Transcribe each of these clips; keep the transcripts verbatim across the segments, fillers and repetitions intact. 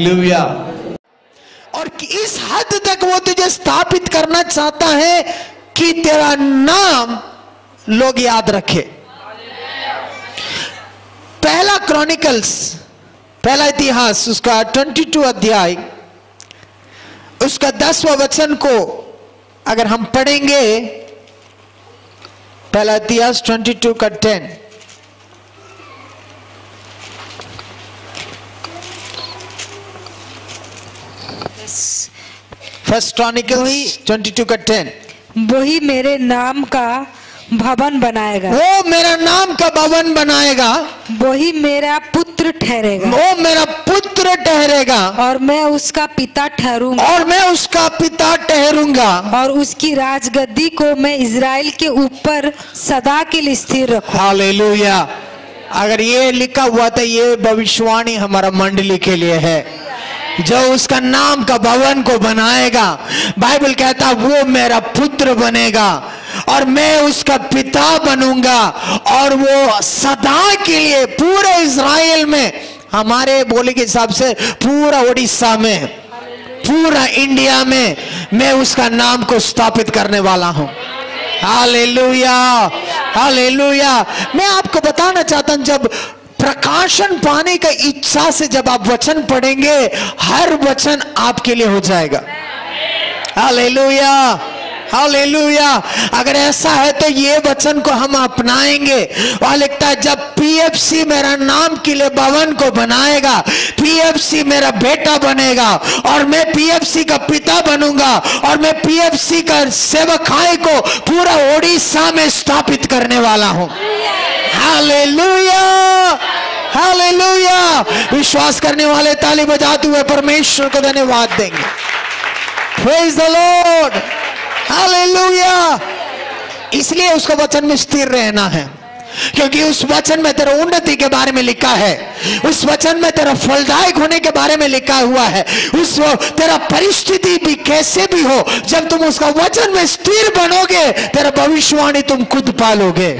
Hallelujah. और इस हद तक वो तुझे स्थापित करना चाहता है कि तेरा नाम लोग याद रखे। पहला क्रॉनिकल्स, पहला इतिहास, उसका बाईस अध्याय, उसका दसवां वचन को अगर हम पढ़ेंगे, पहला इतिहास बाईस का दस, फर्स्ट क्रॉनिकल्स बाईस का दस, वही मेरे नाम का भवन बनाएगा, वो मेरा नाम का भवन बनाएगा, वही मेरा पुत्र ठहरेगा, वो मेरा पुत्र ठहरेगा, और मैं उसका पिता ठहरूंगा, और मैं उसका पिता ठहरूंगा, और उसकी राजगद्दी को मैं इज़राइल के ऊपर सदा के लिए स्थिर रखूंगा। हालेलुया। अगर ये लिखा हुआ था, ये भविष्यवाणी हमारा मंडली के लिए है, जो उसका नाम का भवन को बनाएगा। बाइबल कहता वो मेरा पुत्र बनेगा और मैं उसका पिता बनूंगा, और वो सदा के लिए पूरे इज़राइल में, हमारे बोले के हिसाब से पूरा उड़ीसा में, पूरा इंडिया में मैं उसका नाम को स्थापित करने वाला हूं। Hallelujah, hallelujah. मैं आपको बताना चाहता हूं, जब प्रकाशन पाने का इच्छा से जब आप वचन पढ़ेंगे, हर वचन आपके लिए हो जाएगा। Hallelujah, hallelujah. अगर ऐसा है तो ये वचन को हम अपनाएंगे। वहां लिखता है जब पीएफसी मेरा नाम के लिए भवन को बनाएगा, पीएफसी मेरा बेटा बनेगा, और मैं पीएफसी का पिता बनूंगा, और मैं पीएफसी का सेवकाई को पूरा ओडिशा में स्थापित करने वाला हूं। Hallelujah, hallelujah. विश्वास करने वाले ताली बजाते हुए परमेश्वर को धन्यवाद देंगे। Praise the lord, hallelujah. इसलिए उसको वचन में स्थिर रहना है, क्योंकि उस वचन में तेरा उन्नति के बारे में लिखा है, उस वचन में तेरा फलदायक होने के बारे में लिखा हुआ है। उस तेरा परिस्थिति भी कैसे भी हो, जब तुम उसका वचन में स्थिर बनोगे, तेरा भविष्यवाणी तुम खुद पालोगे।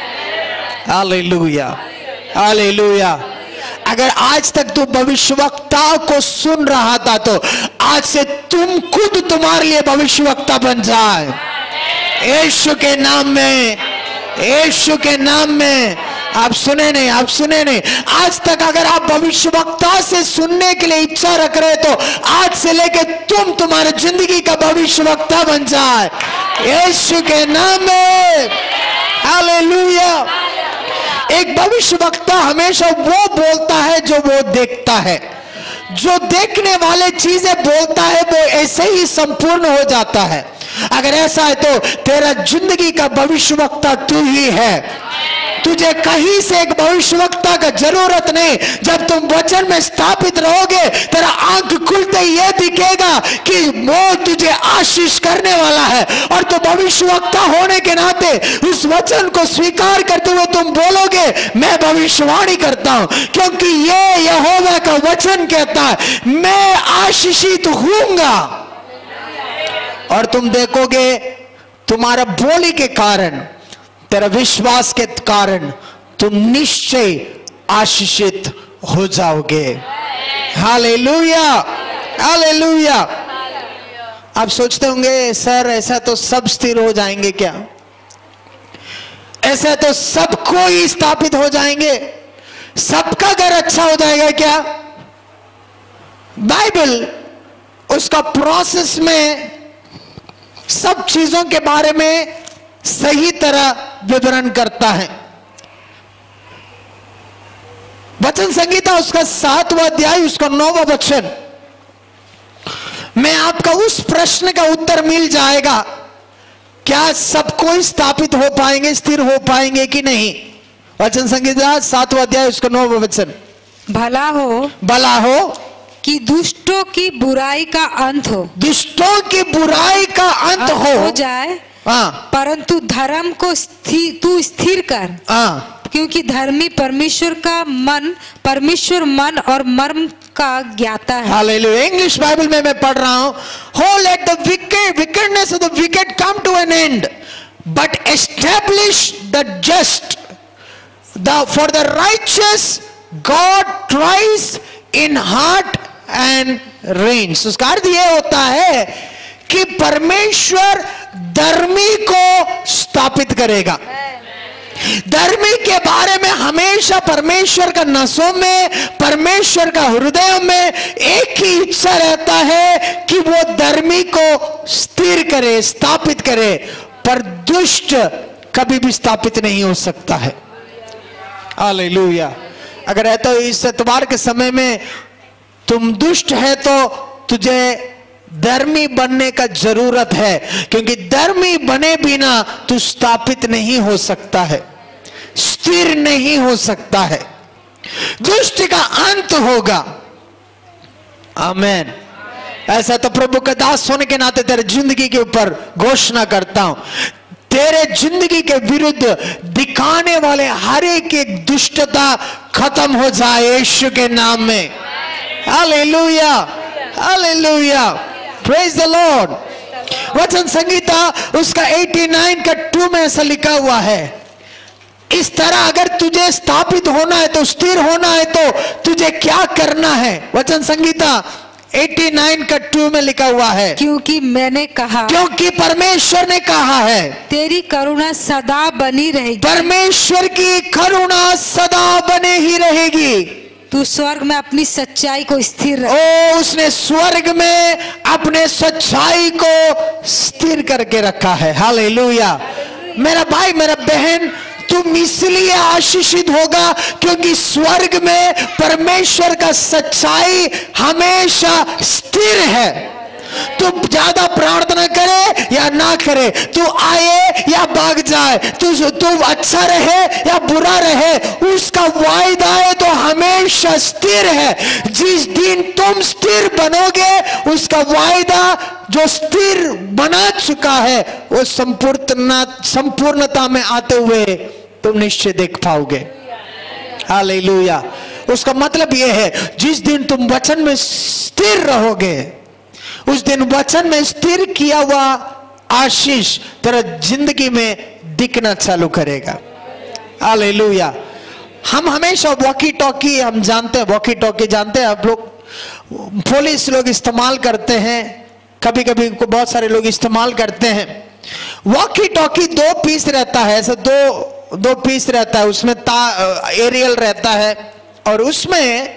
Hallelujah, hallelujah. अगर आज तक तू भविष्यवक्ता को सुन रहा था, तो आज से तुम खुद तुम्हारे लिए भविष्यवक्ता बन जाए, यीशु के नाम में, यीशु के नाम में। आप सुने नहीं, आप सुने नहीं। आज तक अगर आप भविष्यवक्ता से सुनने के लिए इच्छा रख रहे, तो आज से लेके तुम तुम्हारे जिंदगी का भविष्यवक्ता बन जाए, यीशु के नाम में। हालेलुया। एक भविष्यवक्ता हमेशा वो बोलता है जो वो देखता है। जो देखने वाले चीजें बोलता है वो ऐसे ही संपूर्ण हो जाता है। अगर ऐसा है तो तेरा जिंदगी का भविष्यवक्ता तू ही है। तुझे कहीं से एक भविष्यवक्ता का जरूरत नहीं। जब तुम वचन में स्थापित रहोगे, तेरा आंख खुलते ही यह दिखेगा कि वो तुझे आशीष करने वाला है, और तो भविष्यवक्ता होने के नाते उस वचन को स्वीकार करते हुए तुम बोलोगे मैं भविष्यवाणी करता हूं, क्योंकि ये यहोवा का वचन कहता है मैं आशीषित होऊंगा। और तुम देखोगे तुम्हारा बोली के कारण, तेरा विश्वास के कारण तुम निश्चय आशीषित हो जाओगे। Hallelujah, hallelujah. आप सोचते होंगे सर ऐसा तो सब स्थिर हो जाएंगे क्या? ऐसा तो सबको ही स्थापित हो जाएंगे, सबका घर अच्छा हो जाएगा क्या? बाइबल उसका प्रोसेस में सब चीजों के बारे में सही तरह विवरण करता है। वचन संहिता उसका सातवां अध्याय उसका नौवां वचन में आपका उस प्रश्न का उत्तर मिल जाएगा, क्या सब कोई स्थापित हो पाएंगे, स्थिर हो पाएंगे कि नहीं? वचन संहिता सातवां अध्याय उसका नौवां वचन, भला हो भला हो कि दुष्टों की बुराई का अंत हो, दुष्टों की बुराई का अंत हो, हो जाए, हाँ, परंतु धर्म को स्थि, तू स्थिर कर, हाँ, क्योंकि धर्मी परमेश्वर का मन परमेश्वर मन और मर्म का ज्ञाता है। हालेलुया। इंग्लिश बाइबल में मैं पढ़ रहा हूं, हो let the wicked wickedness of the wicked come to an end, but establish the just, the for the righteous God tries in heart and reins. उसका अर्थ यह होता है कि परमेश्वर धर्मी को स्थापित करेगा। धर्मी के बारे में हमेशा परमेश्वर का नसों में, परमेश्वर का हृदय में एक ही इच्छा रहता है कि वो धर्मी को स्थिर करे, स्थापित करे, पर दुष्ट कभी भी स्थापित नहीं हो सकता है। हालेलुया। अगर है तो इस एतवार के समय में तुम दुष्ट है तो तुझे धर्मी बनने का जरूरत है, क्योंकि धर्मी बने बिना तू स्थापित नहीं हो सकता है, स्थिर नहीं हो सकता है, दुष्ट का अंत होगा। आमेन। ऐसा तो प्रभु का दास होने के नाते तेरे जिंदगी के ऊपर घोषणा करता हूं, तेरे जिंदगी के विरुद्ध दिखाने वाले हर एक एक दुष्टता खत्म हो जाए यीशु के नाम में। Hallelujah, hallelujah, praise the lord. वचन संहिता उसका नवासी का टू में ऐसा लिखा हुआ है, इस तरह अगर तुझे स्थापित होना है तो, स्थिर होना है तो तुझे क्या करना है। वचन संहिता नवासी का टू में लिखा हुआ है, क्योंकि मैंने कहा, क्योंकि परमेश्वर ने कहा है तेरी करुणा सदा बनी रहेगी। परमेश्वर की करुणा सदा बने ही रहेगी। तू स्वर्ग में अपनी सच्चाई को स्थिर रख। ओ, उसने स्वर्ग में अपने सच्चाई को स्थिर करके रखा है। हालेलुया। मेरा भाई, मेरा बहन, तुम इसलिए आशीषित होगा क्योंकि स्वर्ग में परमेश्वर का सच्चाई हमेशा स्थिर है। तू ज्यादा प्रार्थना करे या ना करे, तू आए या भाग जाए, तू तू अच्छा रहे या बुरा रहे, उसका वायदा है तो हमेशा स्थिर है। जिस दिन तुम स्थिर बनोगे, उसका वायदा जो स्थिर बना चुका है वो संपूर्णता संपूर्णता में आते हुए तुम निश्चय देख पाओगे। हालेलुया। उसका मतलब यह है, जिस दिन तुम वचन में स्थिर रहोगे, उस दिन वचन में स्थिर किया हुआ आशीष तेरा जिंदगी में दिखना चालू करेगा। हालेलुया। हम हमेशा वॉकी टॉकी, हम जानते हैं वॉकी टॉकी जानते हैं आप लोग, पुलिस लोग इस्तेमाल करते हैं, कभी कभी बहुत सारे लोग इस्तेमाल करते हैं। वॉकी टॉकी दो पीस रहता है, ऐसा दो दो पीस रहता है, उसमें ता एरियल रहता है, और उसमें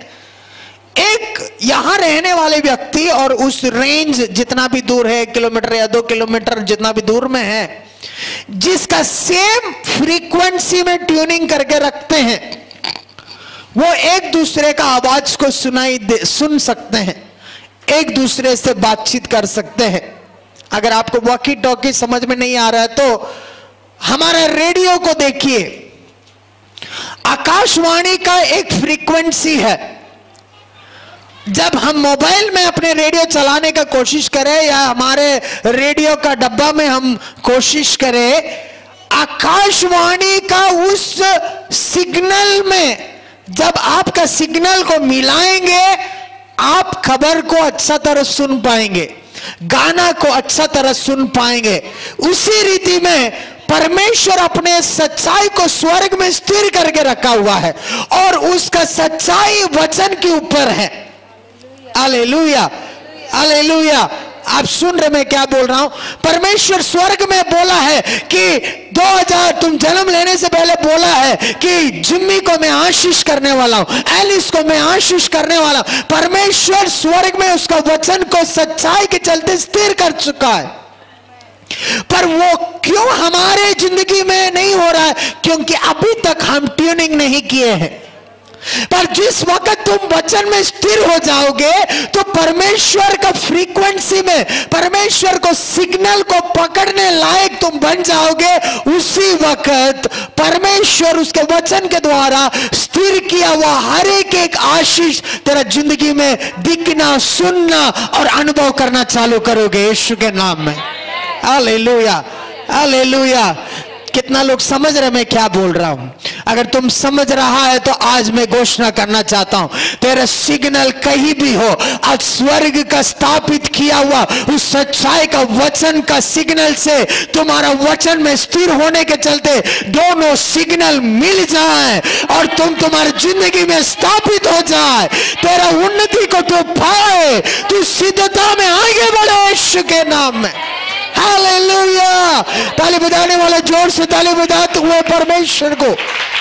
एक यहां रहने वाले व्यक्ति और उस रेंज जितना भी दूर है, किलोमीटर या दो किलोमीटर जितना भी दूर में है, जिसका सेम फ्रीक्वेंसी में ट्यूनिंग करके रखते हैं, वो एक दूसरे का आवाज को सुनाई दे सुन सकते हैं, एक दूसरे से बातचीत कर सकते हैं। अगर आपको वॉकी टॉकी समझ में नहीं आ रहा है तो हमारा रेडियो को देखिए, आकाशवाणी का एक फ्रीक्वेंसी है। जब हम मोबाइल में अपने रेडियो चलाने का कोशिश करें या हमारे रेडियो का डब्बा में हम कोशिश करें, आकाशवाणी का उस सिग्नल में जब आपका सिग्नल को मिलाएंगे, आप खबर को अच्छा तरह सुन पाएंगे, गाना को अच्छा तरह सुन पाएंगे। उसी रीति में परमेश्वर अपने सच्चाई को स्वर्ग में स्थिर करके रखा हुआ है और उसका सच्चाई वचन के ऊपर है। Hallelujah, hallelujah. आप सुन रहे मैं क्या बोल रहा हूं? परमेश्वर स्वर्ग में बोला है कि दो हज़ार तुम जन्म लेने से पहले बोला है कि जिम्मी को मैं आशीष करने वाला हूं, एलिस को मैं आशीष करने वाला हूं। परमेश्वर स्वर्ग में उसका वचन को सच्चाई के चलते स्थिर कर चुका है, पर वो क्यों हमारे जिंदगी में नहीं हो रहा है? क्योंकि अभी तक हम ट्यूनिंग नहीं किए हैं। पर जिस वक्त तुम वचन में स्थिर हो जाओगे तो परमेश्वर का फ्रीक्वेंसी में, परमेश्वर को सिग्नल को पकड़ने लायक तुम बन जाओगे। उसी वक्त परमेश्वर उसके वचन के द्वारा स्थिर किया हुआ हर एक एक आशीष तेरा जिंदगी में दिखना, सुनना और अनुभव करना चालू करोगे यीशु के नाम में। Hallelujah, hallelujah. कितना लोग समझ रहे मैं क्या बोल रहा हूं? अगर तुम समझ रहा है तो आज मैं घोषणा करना चाहता हूं, तेरा सिग्नल कहीं भी हो, आज स्वर्ग का स्थापित किया हुआ उस सच्चाई का वचन का सिग्नल से तुम्हारा वचन में स्थिर होने के चलते दोनों सिग्नल मिल जाए और तुम तुम्हारी जिंदगी में स्थापित हो जाए, तेरा उन्नति को तू पाए, तू सिद्धता में आगे बढ़े यीशु के नाम में। हालेलुया। ताली बजाने वाले जोर से ताली बजाते हुए परमेश्वर को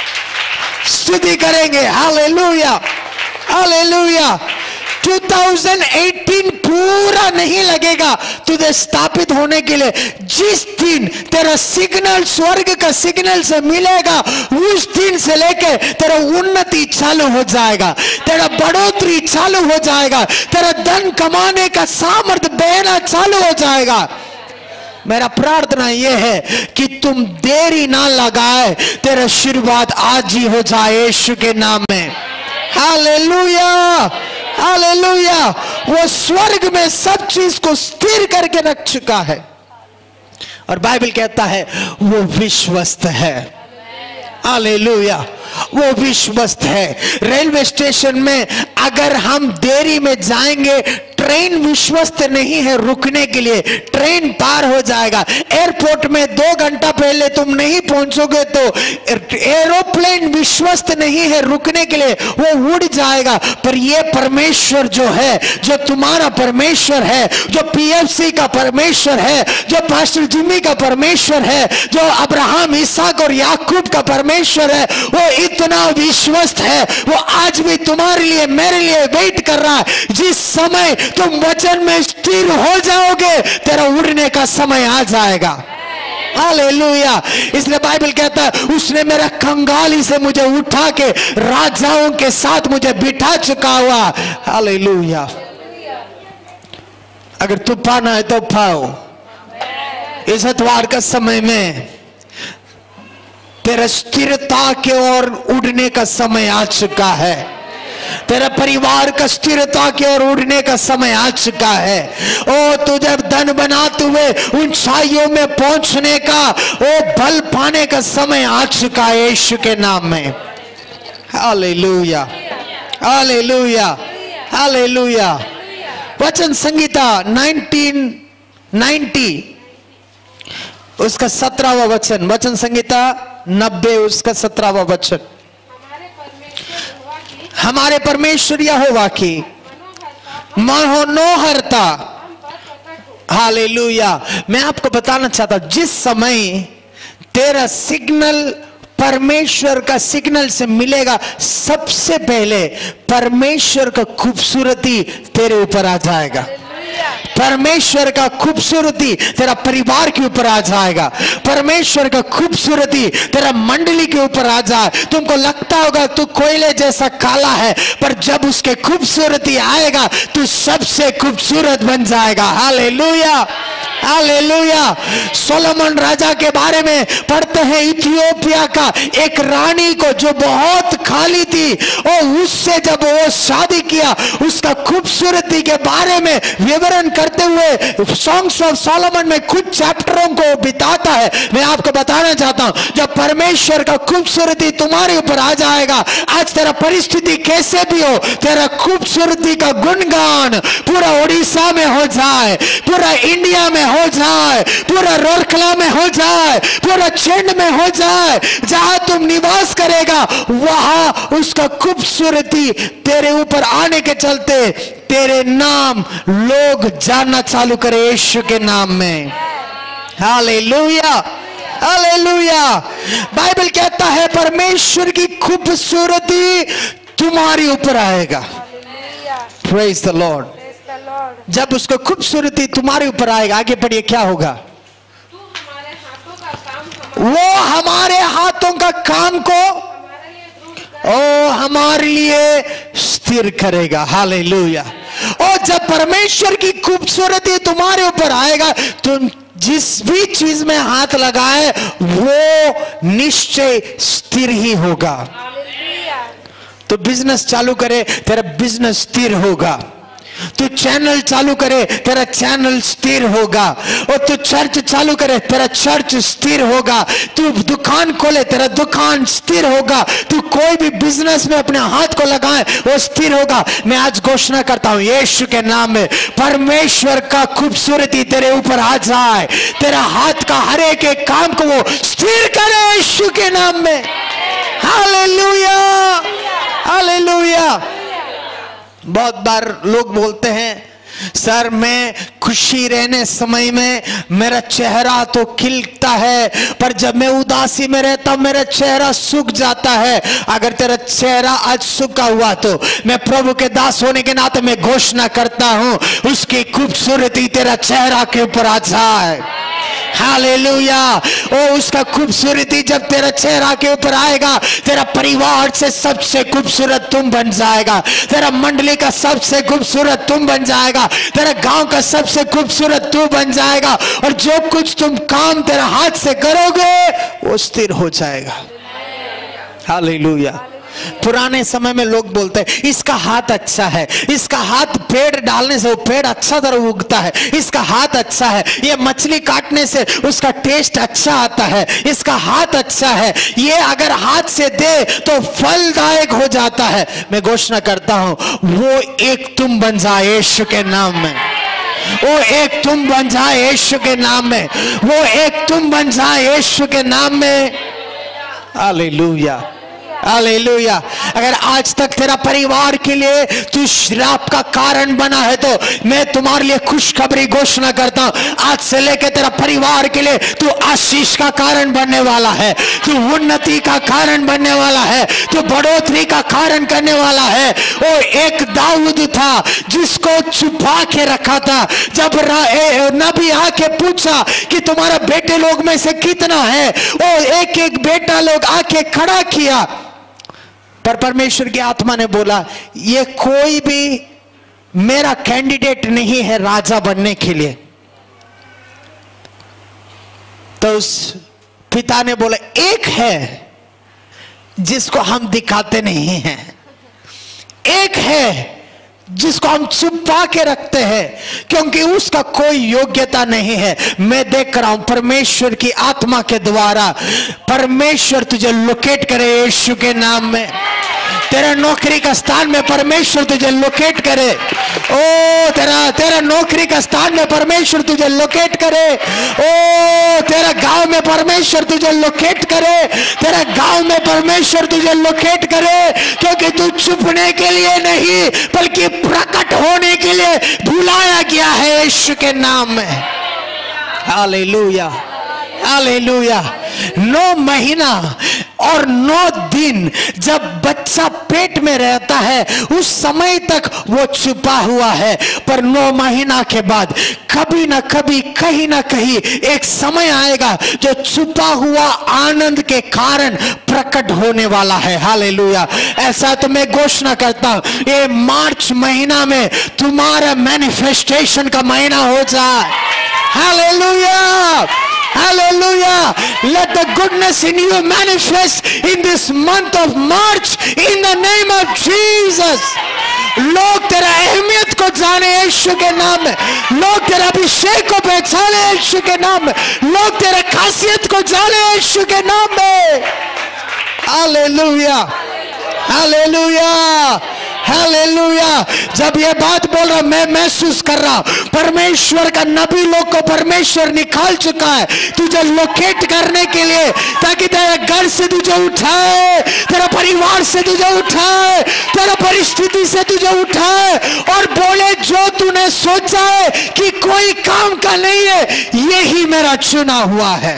स्तुति करेंगे। Hallelujah, hallelujah. दो हज़ार अठारह पूरा नहीं लगेगा तुझे स्थापित होने के लिए। जिस दिन तेरा सिग्नल स्वर्ग का सिग्नल से मिलेगा, उस दिन से लेके तेरा उन्नति चालू हो जाएगा, तेरा बढ़ोतरी चालू हो जाएगा, तेरा धन कमाने का सामर्थ्य बहना चालू हो जाएगा। मेरा प्रार्थना यह है कि तुम देरी ना लगाए, तेरा आशीर्वाद आज ही हो जाए यीशु के नाम में। Hallelujah, hallelujah. वो स्वर्ग में सब चीज को स्थिर करके रख चुका है और बाइबल कहता है वो विश्वस्त है। हालेलुया, वो विश्वस्त है। रेलवे स्टेशन में अगर हम देरी में जाएंगे, ट्रेन विश्वस्त नहीं है रुकने के लिए, ट्रेन पार हो जाएगा। एयरपोर्ट में दो घंटा पहले तुम नहीं पहुंचोगे तो एरोप्लेन विश्वस्त नहीं है रुकने के लिए, वो उड़ जाएगा। पर ये परमेश्वर जो है, जो तुम्हारा परमेश्वर है, जो पीएफसी का परमेश्वर है, जो पास्टर जिम्मी का परमेश्वर है, जो अब्राहम, इसहाक और याकूब का परमेश्वर है, वो इतना विश्वस्त है। वो आज भी तुम्हारे लिए, मेरे लिए वेट कर रहा है। जिस समय तुम वचन में स्थिर हो जाओगे, तेरा उड़ने का समय आ जाएगा। हालेलुया। इसलिए बाइबल कहता है उसने मेरा कंगाली से मुझे उठा के राजाओं के साथ मुझे बिठा चुका हुआ। हालेलुया। अगर तूफान है तो पाओ, इस इतवार का समय में तेरा स्थिरता के ओर उड़ने का समय आ चुका है। तेरा परिवार का स्थिरता की ओर उड़ने का समय आ चुका है। ओ तुझे धन बनाते हुए ऊंचाइयों में पहुंचने का, ओ बल पाने का समय आ चुका है यीशु के नाम में। Hallelujah, hallelujah, hallelujah. वचन संहिता नाइनटीन नाइंटी उसका सत्रहवां वचन, वचन संहिता नब्बे उसका सत्रहवां वचन। हमारे परमेश्वर यहोवा की मनोहरता। हालेलुया। मैं आपको बताना चाहता हूं, जिस समय तेरा सिग्नल परमेश्वर का सिग्नल से मिलेगा, सबसे पहले परमेश्वर का खूबसूरती तेरे ऊपर आ जाएगा। परमेश्वर का खूबसूरती तेरा परिवार के ऊपर आ जाएगा। परमेश्वर का खूबसूरती तेरा मंडली के ऊपर आ जाए। तुमको लगता होगा तू कोयले जैसा काला है, पर जब उसके खूबसूरती आएगा तू सबसे खूबसूरत बन जाएगा। Hallelujah, hallelujah. सोलोमन राजा के बारे में पढ़ते हैं, इथियोपिया का एक रानी को जो बहुत खाली थी, और उससे जब वो शादी किया, उसका खूबसूरती के बारे में विवरण करते हुए सॉन्ग्स ऑफ सोलोमन में कुछ चैप्टरों को बिताता है। मैं आपको बताना चाहता हूं, जब परमेश्वर का खूबसूरती तुम्हारे ऊपर आ जाएगा, आज तेरा परिस्थिति कैसे भी हो, तेरा खूबसूरती का गुणगान पूरा उड़ीसा में हो जाए, पूरा इंडिया में हो जाए, पूरा रोरकला में हो जाए, पूरा चेंड में हो जाए, जहां तुम निवास करेगा वहां उसका खूबसूरती तेरे ऊपर आने के चलते तेरे नाम लोग जानना चालू करे यीशु के नाम में। Hallelujah, hallelujah. बाइबल कहता है परमेश्वर की खूबसूरती तुम्हारे ऊपर आएगा। Praise the lord. जब उसको खूबसूरती तुम्हारे ऊपर आएगा, आगे पढ़िए क्या होगा? वो हमारे हाथों का काम को ओ हमारे लिए स्थिर करेगा। हालेलुया। और जब परमेश्वर की खूबसूरती तुम्हारे ऊपर आएगा, तुम जिस भी चीज में हाथ लगाए वो निश्चय स्थिर ही होगा। तो बिजनेस चालू करे, तेरा बिजनेस स्थिर होगा। तू चैनल चालू करे, तेरा चैनल स्थिर होगा। और तू चर्च चालू करे, तेरा चर्च स्थिर होगा। तू दुकान खोले, तेरा दुकान स्थिर होगा। तू कोई भी बिजनेस में अपने हाथ को लगाए, वो स्थिर होगा। मैं आज घोषणा करता हूं यीशु के नाम में, परमेश्वर का खूबसूरती तेरे ऊपर आ जाए। तेरा हाथ का हर एक एक काम को वो स्थिर करे यीशु के नाम में। Hallelujah, hallelujah. बहुत बार लोग बोलते हैं, सर मैं खुशी रहने समय में मेरा चेहरा तो खिलता है, पर जब मैं उदासी में रहता हूं मेरा चेहरा सूख जाता है। अगर तेरा चेहरा आज सूखा हुआ तो मैं प्रभु के दास होने के नाते मैं घोषणा करता हूं, उसकी खूबसूरती तेरा चेहरा के ऊपर आ जाए। हालेलुया। ओ उसका खूबसूरती जब तेरा चेहरा के ऊपर आएगा, तेरा परिवार से सबसे खूबसूरत तुम बन जाएगा, तेरा मंडली का सबसे खूबसूरत तुम बन जाएगा, तेरा गांव का सबसे खूबसूरत तू बन जाएगा। और जो कुछ तुम काम तेरा हाथ से करोगे वो स्थिर हो जाएगा। हालेलुया। पुराने समय में लोग बोलते हैं इसका हाथ अच्छा है, इसका हाथ पेड़ डालने से वो पेड़ अच्छा तरह उगता है, इसका हाथ अच्छा है, ये मछली काटने से उसका टेस्ट अच्छा आता है, इसका हाथ अच्छा है, ये अगर हाथ से दे तो फलदायक हो जाता है। मैं घोषणा करता हूं वो एक तुम बन जाए यीशु के नाम में, वो एक तुम बन जाए यीशु के नाम में, वो एक तुम बन जाए यीशु के नाम में। Hallelujah, hallelujah. अगर आज तक तेरा परिवार के लिए तू श्राप का कारण बना है तो मैं तुम्हारे लिए खुशखबरी घोषणा करता हूं, आज से लेकर तेरा परिवार के लिए तू आशीष का कारण बनने वाला है, तू उन्नति का कारण बनने वाला है, तू बढ़ोतरी का कारण करने वाला है। वो एक दाऊद था जिसको छुपा के रखा था, जब नबी आके पूछा कि तुम्हारा बेटे लोग में से कितना है, वो एक एक बेटा लोग आके खड़ा किया, पर परमेश्वर की आत्मा ने बोला ये कोई भी मेरा कैंडिडेट नहीं है राजा बनने के लिए। तो उस पिता ने बोला एक है जिसको हम दिखाते नहीं हैं, एक है जिसको हम छुपा के रखते हैं क्योंकि उसका कोई योग्यता नहीं है। मैं देख रहा हूं परमेश्वर की आत्मा के द्वारा परमेश्वर तुझे लोकेट करे यीशु के नाम में। तेरा नौकरी का स्थान में परमेश्वर तुझे लोकेट करे। ओ तेरा तेरा नौकरी का स्थान में परमेश्वर तुझे लोकेट करे। ओ तेरा गांव में परमेश्वर तुझे लोकेट करे। तेरा गांव में परमेश्वर तुझे लोकेट करे, क्योंकि तू छुपने के लिए नहीं बल्कि प्रकट होने के लिए बुलाया गया है यीशु के नाम में। Hallelujah, hallelujah. नौ महीना और नौ दिन जब बच्चा पेट में रहता है उस समय तक वो छुपा हुआ है, पर नौ महीना के बाद कभी ना कभी कहीं ना कहीं एक समय आएगा जो छुपा हुआ आनंद के कारण प्रकट होने वाला है। हालेलुया। ऐसा तो मैं घोषणा करता हूं ये मार्च महीना में तुम्हारा मैनिफेस्टेशन का महीना हो जाए। Hallelujah, hallelujah. Let the goodness in you manifest in this month of March in the name of Jesus. लोग तेरा अहमियत को जाने यीशु के नाम में, लोग तेरा अभिषेक को पहचाने यीशु के नाम में, लोग तेरा खासियत को जाने यीशु के नाम में। Hallelujah, hallelujah, hallelujah. जब ये बात बोल रहा मैं महसूस कर रहा परमेश्वर का नबी लोग को परमेश्वर निकाल चुका है तुझे लोकेट करने के लिए, ताकि तेरे घर से तुझे उठाए, तेरा परिवार से तुझे उठाए, तेरा परिस्थिति से तुझे उठाए और बोले जो तूने सोचा है कि कोई काम का नहीं है, यही मेरा चुना हुआ है।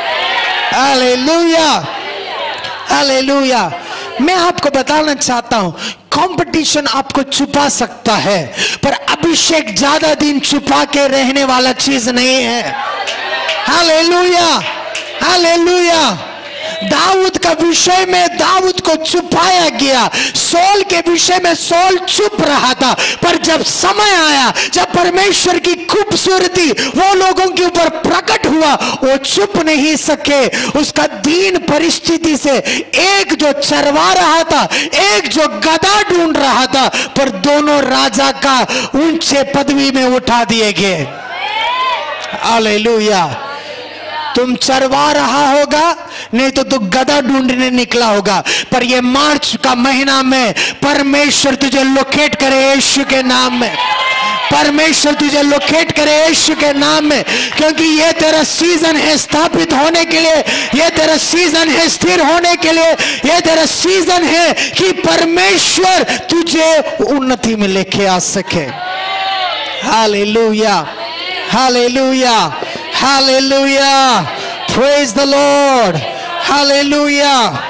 Hallelujah, hallelujah. मैं आपको बताना चाहता हूं कंपटीशन आपको छुपा सकता है, पर अभिषेक ज्यादा दिन छुपा के रहने वाला चीज नहीं है। Hallelujah, hallelujah. दाऊद का विषय में दाऊद को छुपाया गया, सौल के विषय में सौल चुप रहा था, पर जब समय आया, जब परमेश्वर की खूबसूरती वो लोगों के ऊपर प्रकट हुआ, वो चुप नहीं सके। उसका दीन परिस्थिति से एक जो चरवा रहा था, एक जो गधा ढूंढ रहा था, पर दोनों राजा का ऊंचे पदवी में उठा दिए गए। हालेलुया। तुम चरवा रहा होगा, नहीं तो तू गधा ढूंढने निकला होगा, पर ये मार्च का महीना में परमेश्वर तुझे लोकेट करे यीशु के नाम में। परमेश्वर तुझे लोकेट करे यीशु के नाम में, क्योंकि ये तेरा सीजन है स्थापित होने के लिए, ये तेरा सीजन है स्थिर होने के लिए, ये तेरा सीजन है कि परमेश्वर तुझे उन्नति में लेके आ सके। Hallelujah, hallelujah, hallelujah, praise the lord, hallelujah.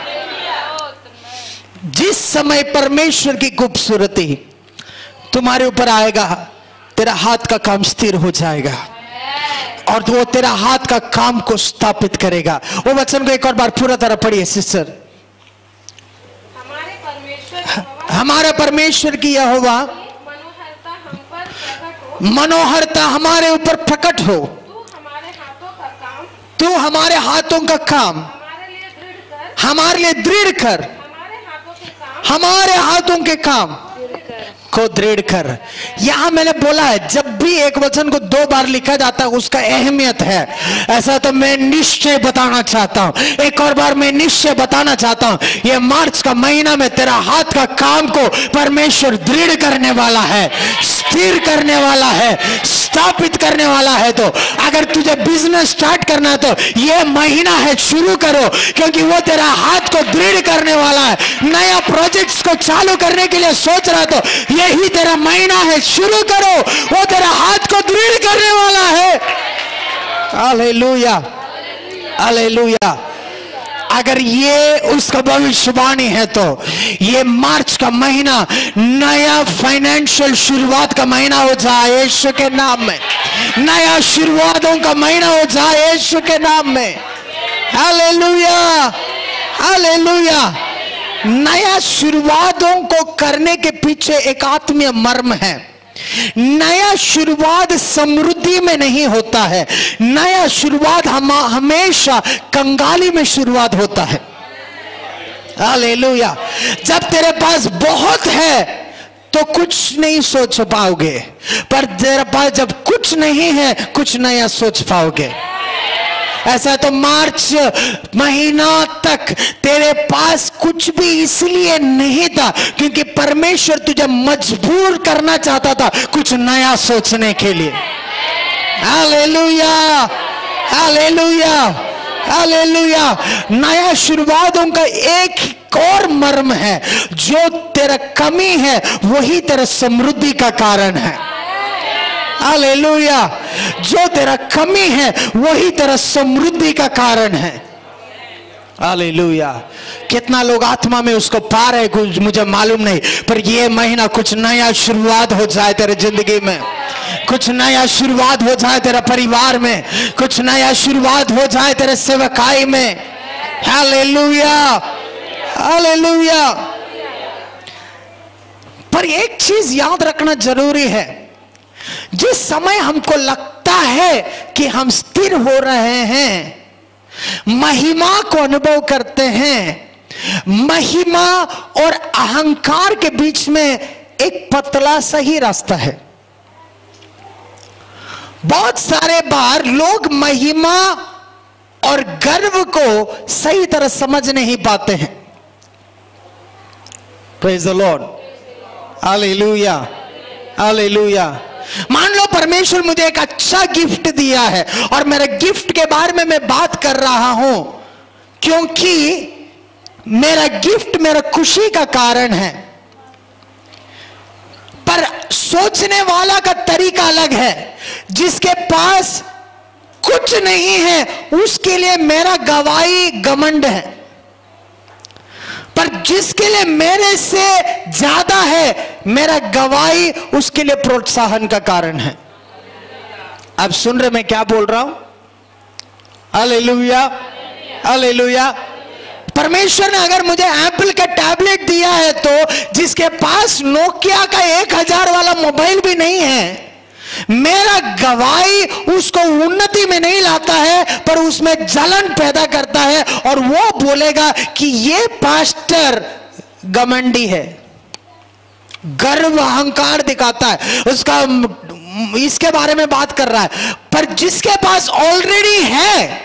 जिस समय परमेश्वर की खूबसूरती तुम्हारे ऊपर आएगा, तेरा हाथ का काम स्थिर हो जाएगा और वो तेरा हाथ का काम को स्थापित करेगा। वो वचन को एक और बार पूरा तरह पढ़िए सिस्टर। हमारे परमेश्वर हमारा परमेश्वर की यहोवा मनोहरता हम पर प्रकट हो, मनोहरता हमारे ऊपर प्रकट हो। तू हमारे हाथों का काम तू हमारे हाथों का काम हमारे लिए दृढ़ कर, हमारे लिए दृढ़ कर, हमारे हाथों के काम हमारे हाथों के काम को दृढ़ कर। यहां मैंने बोला है, जब भी एक वचन को दो बार लिखा जाता है उसका अहमियत है। ऐसा तो मैं निश्चय बताना चाहता हूं, एक और बार मैं निश्चय बताना चाहता हूं, ये मार्च का महीना में तेरा हाथ का काम को परमेश्वर दृढ़ करने वाला है, स्थिर करने वाला है, स्थापित करने वाला है। तो अगर तुझे बिजनेस स्टार्ट करना है तो ये महीना है, शुरू करो, क्योंकि वो तेरा हाथ को दृढ़ करने वाला है। नया प्रोजेक्ट्स को चालू करने के लिए सोच रहा तो यही तेरा महीना है, शुरू करो, वो तेरा हाथ को दृढ़ करने वाला है। Hallelujah, hallelujah. अगर ये उसका भविष्यवाणी है तो ये मार्च का महीना नया फाइनेंशियल शुरुआत का महीना हो जाए यीशु के नाम में। नया शुरुआतों का महीना हो जाए यीशु के नाम में। Hallelujah, hallelujah. नया शुरुआतों को करने के पीछे एक आत्मीय मर्म है। नया शुरुआत समृद्धि में नहीं होता है, नया शुरुआत हम हमेशा कंगाली में शुरुआत होता है। हालेलुया। जब तेरे पास बहुत है तो कुछ नहीं सोच पाओगे, पर तेरे पास जब कुछ नहीं है कुछ नया सोच पाओगे। ऐसा तो मार्च महीना तक तेरे पास कुछ भी इसलिए नहीं था क्योंकि परमेश्वर तुझे मजबूर करना चाहता था कुछ नया सोचने के लिए। Hallelujah, hallelujah, hallelujah. नया शुरुआतों का एक और मर्म है, जो तेरा कमी है वही तेरा समृद्धि का कारण है। हालेलुया। जो तेरा कमी है वही तेरा समृद्धि का कारण है। हालेलुया। कितना लोग आत्मा में उसको पा रहे कुछ मुझे मालूम नहीं, पर ये महीना कुछ नया शुरुआत हो जाए तेरे जिंदगी में, कुछ नया शुरुआत हो जाए तेरा परिवार में, कुछ नया शुरुआत हो जाए तेरे सेवकाई में। Hallelujah, hallelujah. पर एक चीज याद रखना जरूरी है, जिस समय हमको लगता है कि हम स्थिर हो रहे हैं, महिमा को अनुभव करते हैं, महिमा और अहंकार के बीच में एक पतला सा ही रास्ता है। बहुत सारे बार लोग महिमा और गर्व को सही तरह समझ नहीं पाते हैं। Praise the lord, hallelujah, hallelujah. मान लो परमेश्वर मुझे एक अच्छा गिफ्ट दिया है और मेरे गिफ्ट के बारे में मैं बात कर रहा हूं क्योंकि मेरा गिफ्ट मेरा खुशी का कारण है, पर सोचने वाला का तरीका अलग है। जिसके पास कुछ नहीं है उसके लिए मेरा गवाही घमंड है, पर जिसके लिए मेरे से ज्यादा है मेरा गवाही उसके लिए प्रोत्साहन का कारण है। अब सुन रहे मैं क्या बोल रहा हूं? Hallelujah, hallelujah. परमेश्वर ने अगर मुझे एप्पल का टैबलेट दिया है तो जिसके पास नोकिया का एक हजार वाला मोबाइल भी नहीं है, मेरा गवाही उसको उन्नति में नहीं लाता है, पर उसमें जलन पैदा करता है और वो बोलेगा कि ये पास्टर घमंडी है, गर्व अहंकार दिखाता है, उसका इसके बारे में बात कर रहा है। पर जिसके पास ऑलरेडी है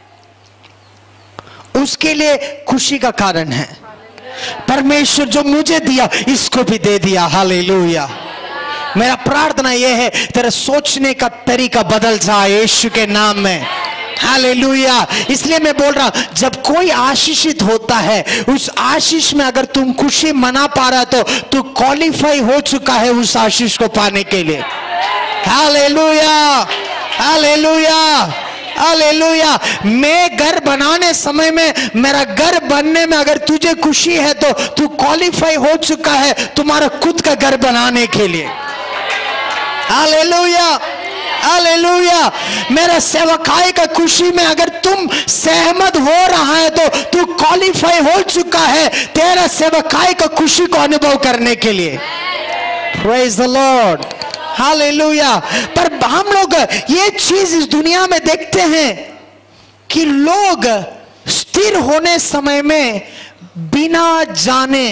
उसके लिए खुशी का कारण है। परमेश्वर जो मुझे दिया इसको भी दे दिया। हालेलुया। मेरा प्रार्थना यह है तेरा सोचने का तरीका बदल जाए यीशु के नाम में। हालेलुया। इसलिए मैं बोल रहा हूं, जब कोई आशीषित होता है उस आशीष में अगर तुम खुशी मना पा रहा तो तू क्वालिफाई हो चुका है उस आशीष को पाने के लिए। Hallelujah, hallelujah, hallelujah. मैं घर बनाने समय में, मेरा घर बनने में अगर तुझे खुशी है तो तू क्वालिफाई हो चुका है तुम्हारा खुद का घर बनाने के लिए। Hallelujah, hallelujah. मेरा सेवकाई का खुशी में अगर तुम सहमत हो रहा है तो तू क्वालिफाई हो चुका है तेरा सेवकाई का खुशी को अनुभव करने के लिए। Praise the lord. हालेलुया। पर हम लोग ये चीज इस दुनिया में देखते हैं कि लोग स्थिर होने समय में बिना जाने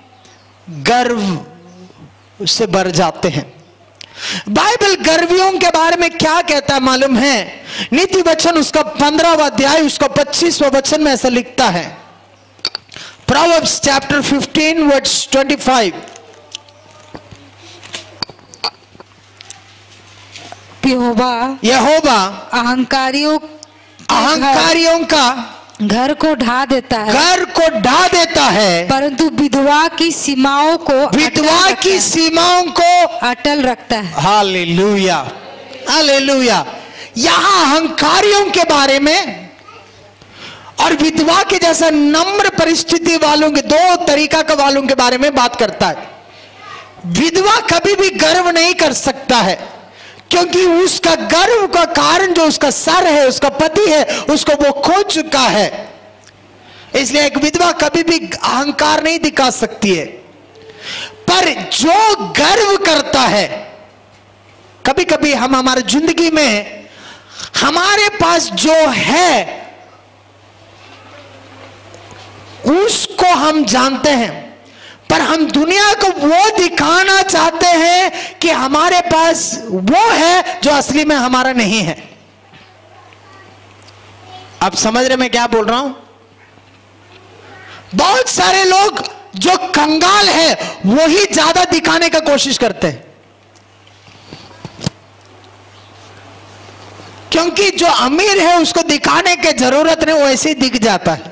गर्व से भर जाते हैं। बाइबल गर्वियों के बारे में क्या कहता है मालूम है? नीति वचन उसका पंद्रहवां अध्याय उसका पच्चीसवां वचन में ऐसा लिखता है। Proverbs chapter fifteen verse twenty five. यहोवा यहोवा अहंकारियों अहंकारियों का घर को ढा देता है, घर को ढा देता है, परंतु विधवा की सीमाओं को विधवा की सीमाओं को अटल रखता है। Hallelujah, hallelujah. यहां अहंकारियों के बारे में और विधवा के जैसा नम्र परिस्थिति वालों के, दो तरीका के वालों के बारे में बात करता है। विधवा कभी भी गर्व नहीं कर सकता है क्योंकि उसका गर्व का कारण जो उसका सर है, उसका पति है, उसको वो खो चुका है। इसलिए एक विधवा कभी भी अहंकार नहीं दिखा सकती है। पर जो गर्व करता है, कभी कभी हम हमारी जिंदगी में हमारे पास जो है उसको हम जानते हैं, पर हम दुनिया को वो दिखाना चाहते हैं कि हमारे पास वो है जो असली में हमारा नहीं है। आप समझ रहे मैं क्या बोल रहा हूं? बहुत सारे लोग जो कंगाल है वो ही ज्यादा दिखाने का कोशिश करते हैं, क्योंकि जो अमीर है उसको दिखाने की जरूरत नहीं, वो ऐसे ही दिख जाता है।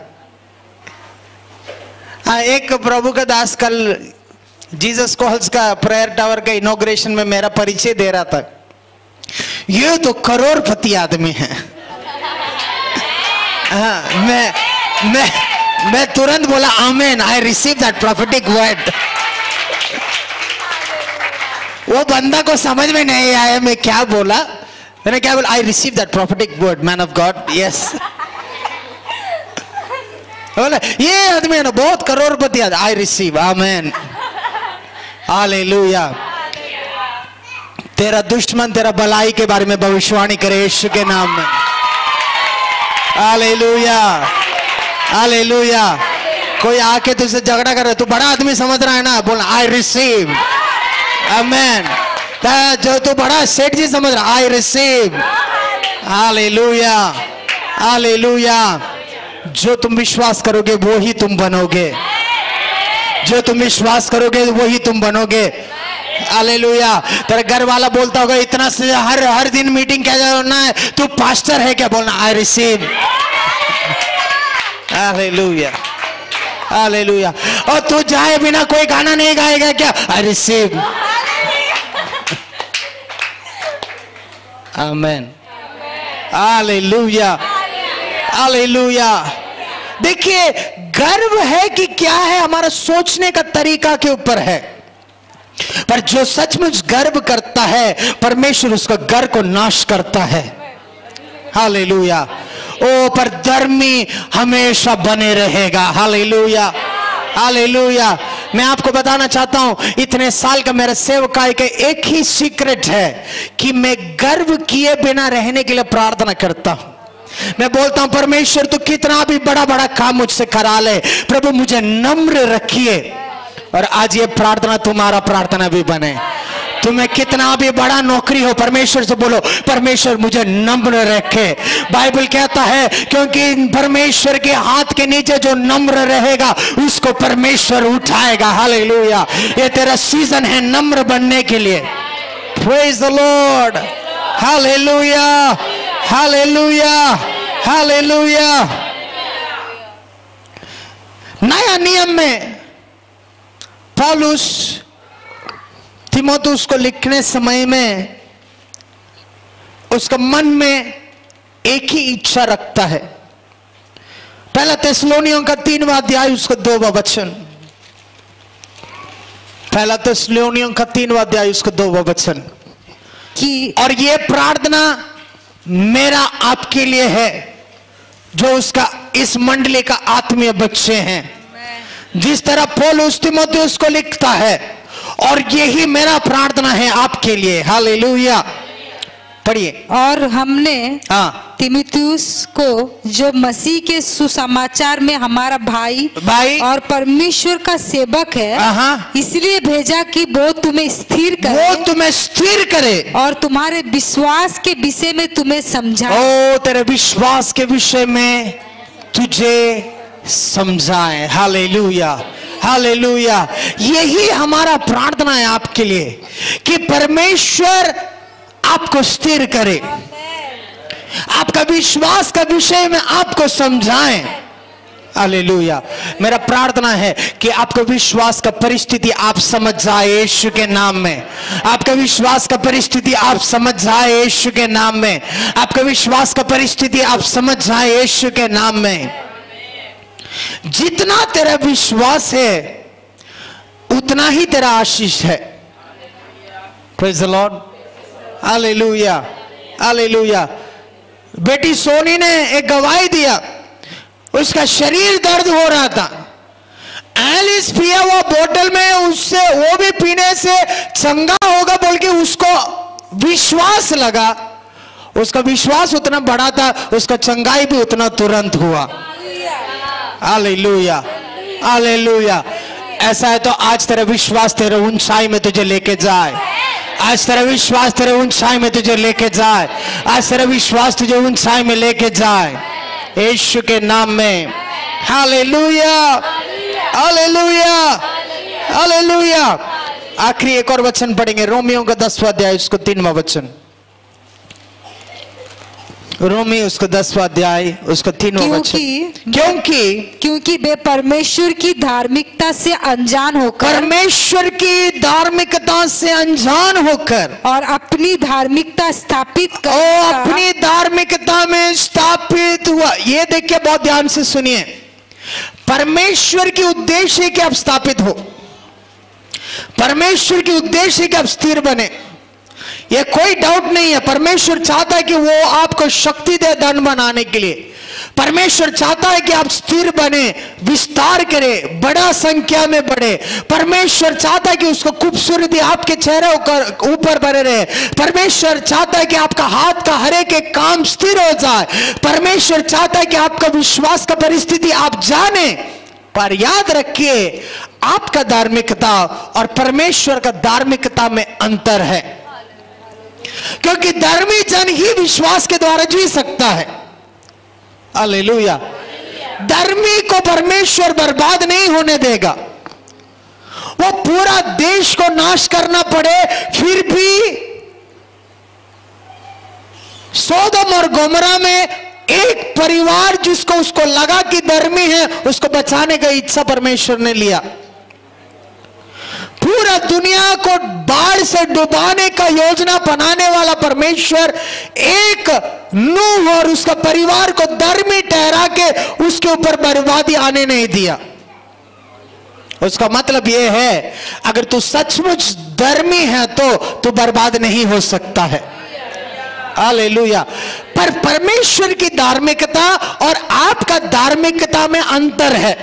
एक प्रभु का दास कल जीसस कॉल्स का प्रेयर टावर का इनॉग्रेशन में मेरा परिचय दे रहा था। ये तो करोड़पति आदमी है। हाँ, मैं मैं मैं तुरंत बोला amen, I receive that prophetic word. वो बंदा को समझ में नहीं आया मैं क्या बोला। मैंने क्या बोला? I receive that prophetic word man of God. Yes, बोला ये आदमी है ना बहुत करोड़पति आदमी। I receive, amen, hallelujah. तेरा दुश्मन तेरा भलाई के बारे में भविष्यवाणी करे यीशु के नाम में। Hallelujah, hallelujah. कोई आके तुझसे झगड़ा कर रहा है, तू बड़ा आदमी समझ रहा है ना, बोलना आई रिसीव, आमेन। जो तू बड़ा सेठ जी समझ रहा, आई रिसीव, हालेलुया, हालेलुया। जो तुम विश्वास करोगे वो ही तुम बनोगे, जो तुम विश्वास करोगे वो ही तुम बनोगे। हालेलुया। तेरा घर वाला बोलता होगा इतना से हर हर दिन मीटिंग क्या करना है, तू पास्टर है क्या, बोलना आई रिसीव, हालेलुया, हालेलुया। और तू जाए बिना कोई गाना नहीं गाएगा क्या, I receive, amen, hallelujah, hallelujah. देखिए गर्व है कि क्या है, हमारा सोचने का तरीका के ऊपर है। पर जो सचमुच गर्व करता है परमेश्वर उसका घर को नाश करता है। हालेलुया। ओ पर धर्मी हमेशा बने रहेगा। Hallelujah, hallelujah. मैं आपको बताना चाहता हूं, इतने साल का मेरा सेवकाई का एक ही सीक्रेट है कि मैं गर्व किए बिना रहने के लिए प्रार्थना करता हूं। मैं बोलता हूं, परमेश्वर तू कितना भी बड़ा बड़ा काम मुझसे करा ले, प्रभु मुझे नम्र रखिए। और आज ये प्रार्थना तुम्हारा प्रार्थना भी बने। तुम्हें कितना भी बड़ा नौकरी हो, परमेश्वर से बोलो, परमेश्वर मुझे नम्र रखे। बाइबल कहता है क्योंकि परमेश्वर के हाथ के नीचे जो नम्र रहेगा उसको परमेश्वर उठाएगा। हालेलुया। ये तेरा सीजन है नम्र बनने के लिए। Praise the lord. Hallelujah, hallelujah, hallelujah. नया नियम में पौलुस तीमुथियुस को लिखने समय में उसका मन में एक ही इच्छा रखता है। पहला थिस्सलुनीयों का तीनवा अध्याय उसका दोवा वचन, पहला थिस्सलुनीयों का तीनवा अध्याय उसका दोवा वचन कि और ये प्रार्थना मेरा आपके लिए है जो उसका इस मंडली का आत्मीय बच्चे हैं। जिस तरह पौलुस तीमुथियुस को लिखता है, और यही मेरा प्रार्थना है आपके लिए। हालेलुया। पढ़िए। और हमने हाँ तीमुथियुस को, जो मसीह के सुसमाचार में हमारा भाई भाई और परमेश्वर का सेवक है, हाँ, इसलिए भेजा कि वो तुम्हें स्थिर करे, वो तुम्हें स्थिर करे और तुम्हारे विश्वास के विषय में तुम्हें समझाए। ओ तेरे विश्वास के विषय में तुझे समझाए। Hallelujah, hallelujah. यही हमारा प्रार्थना है आपके लिए कि परमेश्वर आपको स्थिर करे, आपका विश्वास का विषय में आपको समझाएं। हालेलुया। मेरा प्रार्थना है कि आपका विश्वास का परिस्थिति आप समझ जाए यीशु के नाम में। आपका विश्वास का परिस्थिति आप समझ जाए यीशु के नाम में। आपका विश्वास का परिस्थिति आप समझ जाए यीशु के नाम में। जितना तेरा विश्वास है उतना ही तेरा आशीष है। Praise the lord. Hallelujah, hallelujah. बेटी सोनी ने एक गवाही दिया, उसका शरीर दर्द हो रहा था, एलिस पिया हुआ बोतल में, उससे वो भी पीने से चंगा होगा बोल के उसको विश्वास लगा। उसका विश्वास उतना बड़ा था, उसका चंगाई भी उतना तुरंत हुआ। Hallelujah, hallelujah. ऐसा है तो आज तेरा विश्वास तेरे ऊंचाई में तुझे लेके जाए। आज तेरा विश्वास तेरे ऊंचाई में तुझे लेके जाए। आज तेरा विश्वास तुझे ऊंचाई में लेके जाए यीशु के नाम में। Hallelujah, hallelujah, hallelujah. आखिरी एक और वचन पढ़ेंगे, रोमियो का दसवां अध्याय उसको तीनवां वचन। रोमी उसको दसवां अध्याय उसको तीनवां वचन। क्योंकि क्योंकि वे परमेश्वर की धार्मिकता से अनजान होकर परमेश्वर की धार्मिकता से अनजान होकर और अपनी धार्मिकता स्थापित कर और अपनी धार्मिकता में स्थापित हुआ। ये देखिए, बहुत ध्यान से सुनिए। परमेश्वर की उद्देश्य है कि आप स्थापित हो। परमेश्वर की उद्देश्य है कि आप स्थिर बने। ये कोई डाउट नहीं है। परमेश्वर चाहता है कि वो आपको शक्ति दे धन बनाने के लिए। परमेश्वर चाहता है कि आप स्थिर बने, विस्तार करें, बड़ा संख्या में बढ़े। परमेश्वर चाहता है कि उसको खूबसूरती आपके चेहरे ऊपर बने रहे। परमेश्वर चाहता है कि आपका हाथ का हर एक काम स्थिर हो जाए। परमेश्वर चाहता है कि आपका विश्वास का परिस्थिति आप जाने। पर याद रखिए, आपका धार्मिकता और परमेश्वर का धार्मिकता में अंतर है, क्योंकि धर्मी जन ही विश्वास के द्वारा जी सकता है। हालेलुया। धर्मी को परमेश्वर बर्बाद नहीं होने देगा। वो पूरा देश को नाश करना पड़े फिर भी सोदम और गोमरा में एक परिवार जिसको उसको लगा कि धर्मी है, उसको बचाने का इच्छा परमेश्वर ने लिया। पूरा दुनिया को बाढ़ से डुबाने का योजना बनाने वाला परमेश्वर एक नूह और उसका परिवार को धर्मी ठहरा के उसके ऊपर बर्बादी आने नहीं दिया। उसका मतलब यह है, अगर तू सचमुच धर्मी है तो तू बर्बाद नहीं हो सकता है। हालेलुया। पर परमेश्वर की धार्मिकता और आपका धार्मिकता में अंतर है।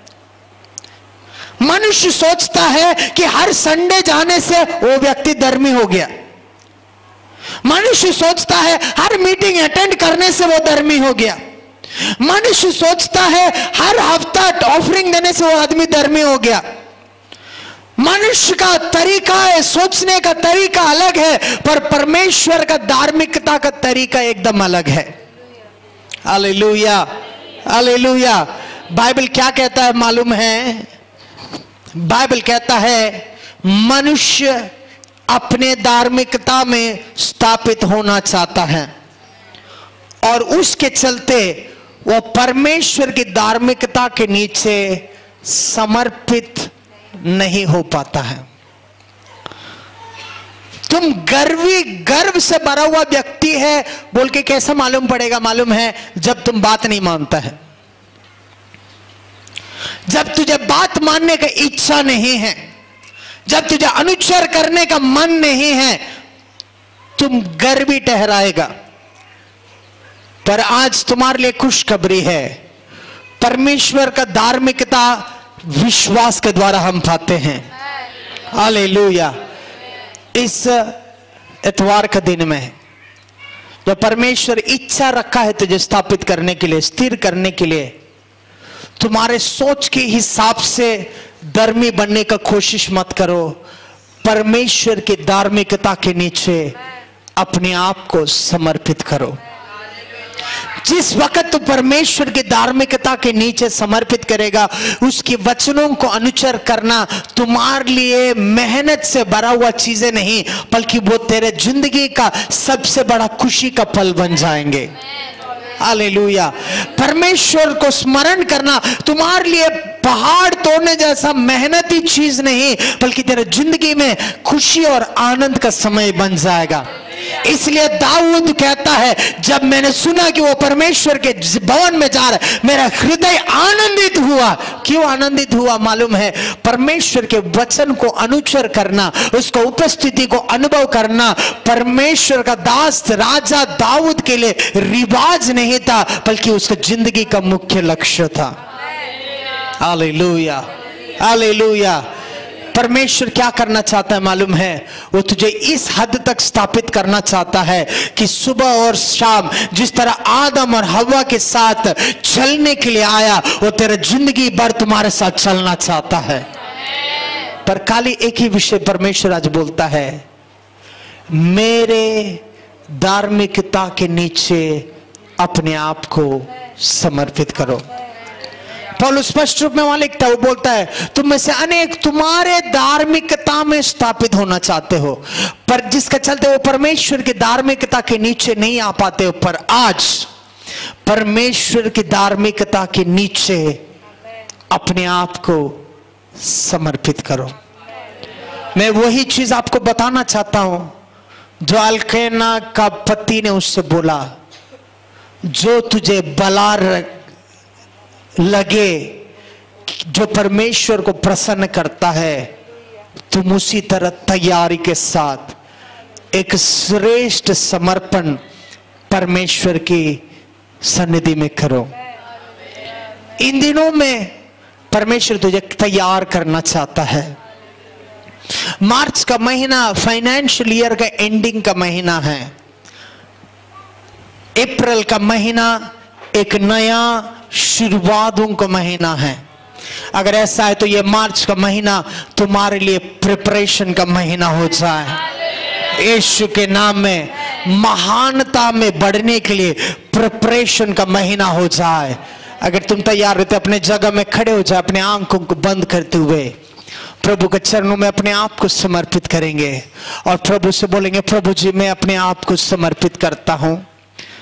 मनुष्य सोचता है कि हर संडे जाने से वो व्यक्ति धर्मी हो गया। मनुष्य सोचता है हर मीटिंग अटेंड करने से वो धर्मी हो गया। मनुष्य सोचता है हर हफ्ता ऑफरिंग देने से वो आदमी धर्मी हो गया। मनुष्य का तरीका है, सोचने का तरीका अलग है, पर परमेश्वर का धार्मिकता का तरीका एकदम अलग है। Hallelujah, hallelujah. बाइबल क्या कहता है मालूम है? बाइबल कहता है मनुष्य अपने धार्मिकता में स्थापित होना चाहता है और उसके चलते वो परमेश्वर की धार्मिकता के नीचे समर्पित नहीं हो पाता है। तुम गर्वी गर्व से भरा हुआ व्यक्ति है बोल के कैसा मालूम पड़ेगा? मालूम है जब तुम बात नहीं मानता है, जब तुझे बात मानने की इच्छा नहीं है, जब तुझे अनुचर करने का मन नहीं है, तुम गर्वी ठहराएगा। पर आज तुम्हारे लिए खुशखबरी है, परमेश्वर का धार्मिकता विश्वास के द्वारा हम पाते हैं। हालेलुया। इस इतवार का दिन में जो परमेश्वर इच्छा रखा है तुझे स्थापित करने के लिए, स्थिर करने के लिए, तुम्हारे सोच के हिसाब से धर्मी बनने का कोशिश मत करो। परमेश्वर की धार्मिकता के नीचे अपने आप को समर्पित करो। जिस वक्त तू परमेश्वर की धार्मिकता के नीचे समर्पित करेगा, उसके वचनों को अनुचर करना तुम्हारे लिए मेहनत से भरा हुआ चीजें नहीं, बल्कि वो तेरे जिंदगी का सबसे बड़ा खुशी का पल बन जाएंगे। हालेलुया। परमेश्वर को स्मरण करना तुम्हारे लिए पहाड़ तोड़ने जैसा मेहनती चीज नहीं, बल्कि तेरे जिंदगी में खुशी और आनंद का समय बन जाएगा। इसलिए दाऊद कहता है, जब मैंने सुना कि वो परमेश्वर के भवन में जा रहा है, मेरा हृदय आनंदित हुआ। क्यों आनंदित हुआ मालूम है? परमेश्वर के वचन को अनुचर करना, उसको उपस्थिति को अनुभव करना परमेश्वर का दास राजा दाऊद के लिए रिवाज नहीं था, बल्कि उसका जिंदगी का मुख्य लक्ष्य था। Hallelujah, hallelujah. परमेश्वर क्या करना चाहता है मालूम है? वो तुझे इस हद तक स्थापित करना चाहता है कि सुबह और शाम जिस तरह आदम और हव्वा के साथ चलने के लिए आया, वो तेरे जिंदगी भर तुम्हारे साथ चलना चाहता है। पर खाली एक ही विषय परमेश्वर आज बोलता है, मेरे धार्मिकता के नीचे अपने आप को समर्पित करो। पौलुस स्पष्ट रूप में वहां लिखता है, वो बोलता है तुम में से अनेक तुम्हारे धार्मिकता में स्थापित होना चाहते हो, पर जिसका चलते वो परमेश्वर की धार्मिकता के नीचे नहीं आ पाते हो। पर आज परमेश्वर की धार्मिकता के नीचे अपने आप को समर्पित करो। मैं वही चीज आपको बताना चाहता हूं जो अल्कैना का पति ने उससे बोला, जो तुझे भला लगे, जो परमेश्वर को प्रसन्न करता है, तुम उसी तरह तैयारी के साथ एक श्रेष्ठ समर्पण परमेश्वर की सन्निधि में करो। इन दिनों में परमेश्वर तुझे तैयार करना चाहता है। मार्च का महीना फाइनेंशियल ईयर का एंडिंग का महीना है। अप्रैल का महीना एक नया शुरुआतों का महीना है। अगर ऐसा है तो ये मार्च का महीना तुम्हारे लिए प्रिपरेशन का महीना हो जाए। यीशु के नाम में महानता में बढ़ने के लिए प्रिपरेशन का महीना हो जाए। अगर तुम तैयार रहते अपने जगह में खड़े हो जाए, अपने आंखों को बंद करते हुए प्रभु के चरणों में अपने आप को समर्पित करेंगे और प्रभु से बोलेंगे, प्रभु जी मैं अपने आप को समर्पित करता हूं।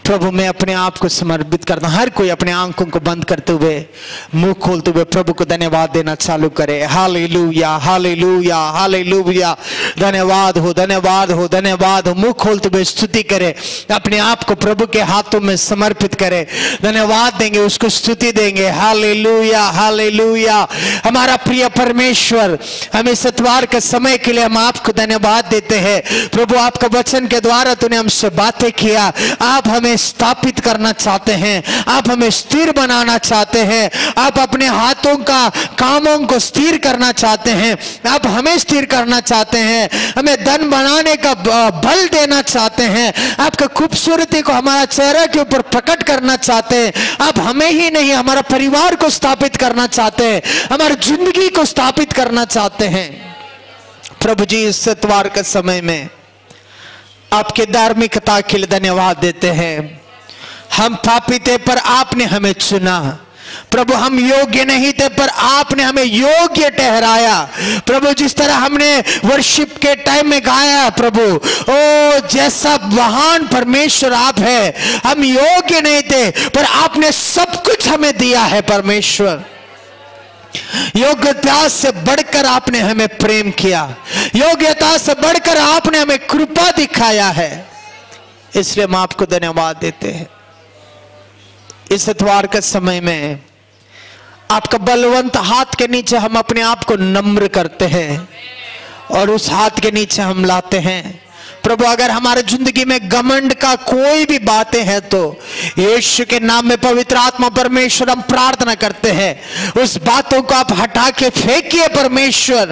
प्रभु मैं अपने आप को समर्पित करता हूं। हर कोई अपने आंखों को बंद करते हुए मुंह खोलते हुए प्रभु को धन्यवाद देना चालू करे। Hallelujah, hallelujah, hallelujah. धन्यवाद हो, धन्यवाद हो, धन्यवाद हो। मुंह खोलते हुए स्तुति करे, अपने आप को प्रभु के हाथों में समर्पित करे। धन्यवाद देंगे, उसको स्तुति देंगे। Hallelujah, hallelujah. हमारा प्रिय परमेश्वर, हम इस इतवार के समय के लिए हम आपको धन्यवाद देते हैं। प्रभु आपका वचन के द्वारा तूने हमसे बातें किया। आप हमें स्थापित करना चाहते हैं, आप हमें स्थिर बनाना चाहते हैं, आप अपने हाथों का कामों को स्थिर करना चाहते हैं, आप हमें स्थिर करना चाहते हैं, हमें धन बनाने का बल देना चाहते हैं, आपका खूबसूरती को हमारा चेहरा के ऊपर प्रकट करना चाहते हैं। आप हमें ही नहीं हमारा परिवार को स्थापित करना चाहते हैं, हमारी जिंदगी को स्थापित करना चाहते हैं। प्रभु जी इस इतवार के समय में आपके धार्मिकता के लिए धन्यवाद देते हैं। हम पापी थे पर आपने हमें चुना। प्रभु हम योग्य नहीं थे पर आपने हमें योग्य ठहराया। प्रभु जिस तरह हमने वर्शिप के टाइम में गाया, प्रभु ओ जैसा महान परमेश्वर आप है, हम योग्य नहीं थे पर आपने सब कुछ हमें दिया है। परमेश्वर योग्यता से बढ़कर आपने हमें प्रेम किया, योग्यता से बढ़कर आपने हमें कृपा दिखाया है, इसलिए हम आपको धन्यवाद देते हैं। इस इतवार के समय में आपका बलवंत हाथ के नीचे हम अपने आप को नम्र करते हैं और उस हाथ के नीचे हम लाते हैं। प्रभु अगर हमारे जिंदगी में घमंड का कोई भी बातें हैं तो यीशु के नाम में पवित्र आत्मा परमेश्वर हम प्रार्थना करते हैं, उस बातों को आप हटा के फेंकिए परमेश्वर,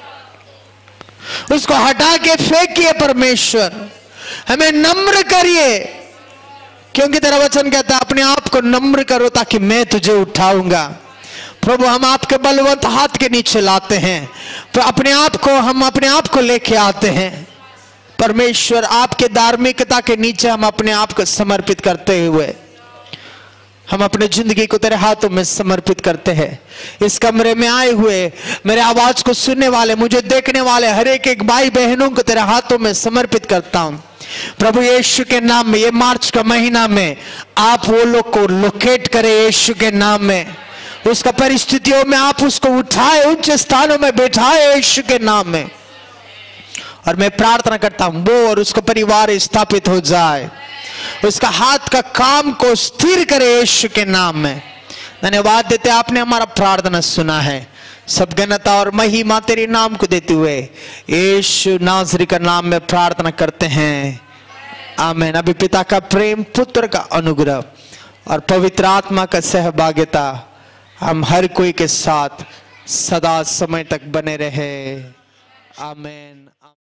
उसको हटा के फेंकिए परमेश्वर। हमें नम्र करिए, क्योंकि तेरा वचन कहता है अपने आप को नम्र करो ताकि मैं तुझे उठाऊंगा। प्रभु हम आपके बलवंत हाथ के नीचे लाते हैं, तो अपने आप को हम अपने आप को लेके आते हैं। परमेश्वर आपके धार्मिकता के नीचे हम अपने आप को समर्पित करते हुए हम अपने जिंदगी को तेरे हाथों में समर्पित करते हैं। इस कमरे में आए हुए मेरे आवाज को सुनने वाले, मुझे देखने वाले हर एक एक भाई बहनों को तेरे हाथों में समर्पित करता हूं। प्रभु यीशु के नाम में ये मार्च का महीना में आप वो लोग को लोकेट करें यीशु के नाम में। उसका परिस्थितियों में आप उसको उठाए, उच्च स्थानों में बैठाए यीशु के नाम में। और मैं प्रार्थना करता हूं वो और उसका परिवार स्थापित हो जाए, उसका हाथ का काम को स्थिर करे यीशु के नाम में। धन्यवाद देते आपने हमारा प्रार्थना सुना है। सब घनता और महिमा तेरे नाम को देते हुए यीशु नाज़री का नाम में प्रार्थना करते हैं, आमीन। अभी पिता का प्रेम, पुत्र का अनुग्रह और पवित्र आत्मा का सहभागिता हम हर कोई के साथ सदा समय तक बने रहे, आमीन।